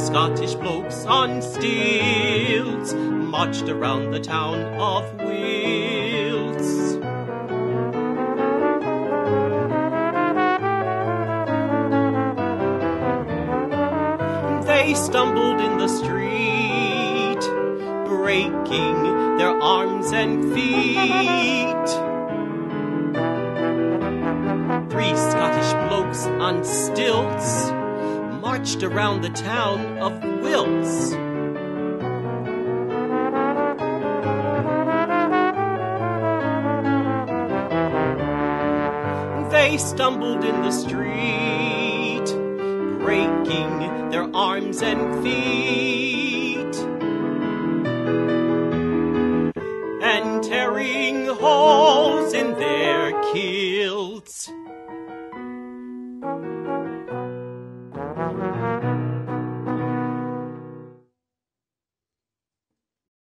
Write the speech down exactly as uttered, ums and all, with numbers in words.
Scottish blokes on stilts marched around the town of Wiltz. They stumbled in the street, breaking their arms and feet. Three Scottish blokes on stilts marched around the town of Wiltz. They stumbled in the street, breaking their arms and feet, and tearing holes in their kilts.